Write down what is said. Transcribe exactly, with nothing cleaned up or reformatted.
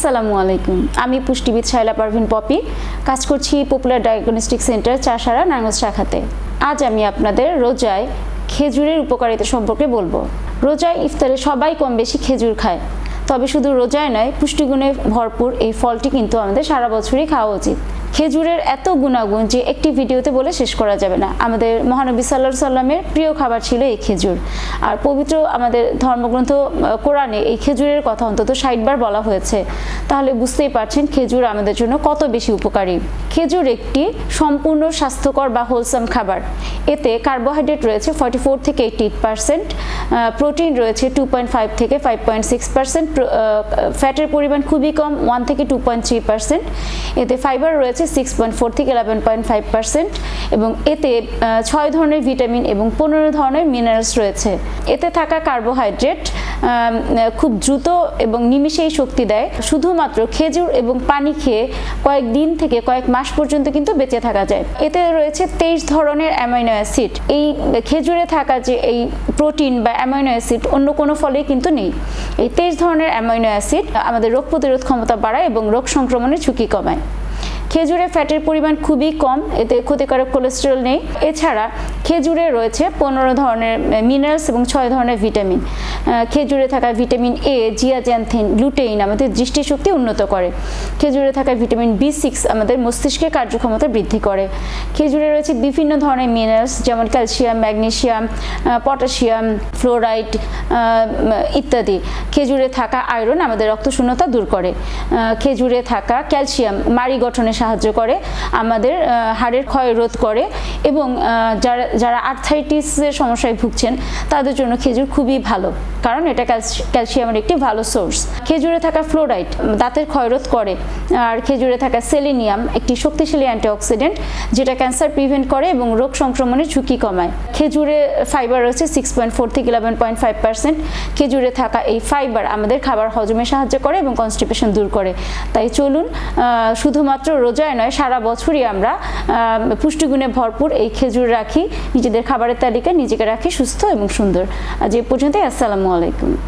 আসসালামু আলাইকুম আমি পুষ্টিবিদ শায়লা পারভিন পপি কাজ করছি popular diagnostic centre Chashara Narayanganj শাখাতে। আজ আমি আপনাদের রোজায় খেজুরের উপকারিতা সম্পর্কে বলবো। রোজায় ইফতারে সবাই কম বেশি খেজুর খায়, তবে শুধু রোজায় নয়, পুষ্টিগুণে ভরপুর এই ফলটি কিন্তু আমাদের সারা বছরই খাওয়া উচিত। খেজুরের এত গুণাগুণ যে একটি ভিডিওতে বলে শেষ করা যাবে না। আমাদের মহানবী সাল্লাল্লাহু আলাইহি সাল্লামের প্রিয় খাবার ছিল এই খেজুর, আর পবিত্র আমাদের ধর্মগ্রন্থ কোরআনে এই খেজুরের কথা অন্তত ষাট বার বলা হয়েছে। তাহলে বুঝতেই পারছেন খেজুর আমাদের জন্য কত বেশি উপকারী। খেজুর একটি সম্পূর্ণ স্বাস্থ্যকর বা হোলসাম খাবার। এতে কার্বোহাইড্রেট রয়েছে ফর্টি ফোর থেকে এইটি পার্সেন্ট, প্রোটিন রয়েছে টু পয়েন্ট ফাইভ থেকে ফাইভ পয়েন্ট সিক্স পার্সেন্ট, ফ্যাটের পরিমাণ খুবই কম ওয়ান থেকে টু পয়েন্ট থ্রি পার্সেন্ট, এতে ফাইবার রয়েছে সিক্স পয়েন্ট ফোর থেকে ইলেভেন পয়েন্ট ফাইভ পার্সেন্ট এবং এতে ছয় ধরনের ভিটামিন এবং পনেরো ধরনের মিনারেলস রয়েছে। এতে থাকা কার্বোহাইড্রেট খুব দ্রুত এবং নিমিষেই শক্তি দেয়। শুধুমাত্র খেজুর এবং পানি খেয়ে কয়েক দিন থেকে কয়েক মাস পর্যন্ত কিন্তু বেঁচে থাকা যায়। এতে রয়েছে তেইশ ধরনের অ্যামাইনো অ্যাসিড। এই খেজুরে থাকা যে এই প্রোটিন বা অ্যামাইনো অ্যাসিড অন্য কোনো ফলেই কিন্তু নেই। এই তেইশ ধরনের অ্যামাইনো অ্যাসিড আমাদের রোগ প্রতিরোধ ক্ষমতা বাড়ায় এবং রোগ সংক্রমণের ঝুঁকি কমায়। খেজুরে ফ্যাটের পরিমাণ খুবই কম, এতে ক্ষতিকারক কোলেস্টেরল নেই। এছাড়া খেজুরে রয়েছে পনেরো ধরনের মিনারেলস এবং ছয় ধরনের ভিটামিন। খেজুরে থাকা ভিটামিন এ জিয়াজ্যান্থিন গ্লুটেইন আমাদের দৃষ্টিশক্তি উন্নত করে। খেজুরে থাকা ভিটামিন বি সিক্স আমাদের মস্তিষ্কের কার্যক্ষমতা বৃদ্ধি করে। খেজুরে রয়েছে বিভিন্ন ধরনের মিনারেলস যেমন ক্যালসিয়াম, ম্যাগনেসিয়াম, পটাশিয়াম, ফ্লোরাইড ইত্যাদি। খেজুরে থাকা আয়রন আমাদের রক্তশূন্যতা দূর করে। খেজুরে থাকা ক্যালসিয়াম মাড়ি গঠনে সাহায্য করে, আমাদের হাড়ের ক্ষয় রোধ করে এবং যারা যারা আর্থ্রাইটিসের সমস্যায় ভুগছেন তাদের জন্য খেজুর খুবই ভালো, কারণ এটা ক্যালসিয়ামের একটি ভালো সোর্স। খেজুরে থাকা ফ্লোরাইড দাঁতের ক্ষয়রোধ করে, আর খেজুরে থাকা সেলেনিয়াম একটি শক্তিশালী অ্যান্টিঅক্সিডেন্ট যেটা ক্যান্সার প্রিভেন্ট করে এবং রোগ সংক্রমণের ঝুঁকি কমায়। খেজুরে ফাইবার রয়েছে সিক্স পয়েন্ট ফোর থেকে ইলেভেন পয়েন্ট ফাইভ পার্সেন্ট। খেজুরে থাকা এই ফাইবার আমাদের খাবার হজমে সাহায্য করে এবং কনস্টিপেশন দূর করে। তাই চলুন শুধুমাত্র রোজায় নয়, সারা বছরই আমরা পুষ্টিগুণে ভরপুর এই খেজুর রাখি নিজেদের খাবারের তালিকায়, নিজেকে রাখি সুস্থ এবং সুন্দর। আজ এ পর্যন্তই। আসসালামু আলাইকুম।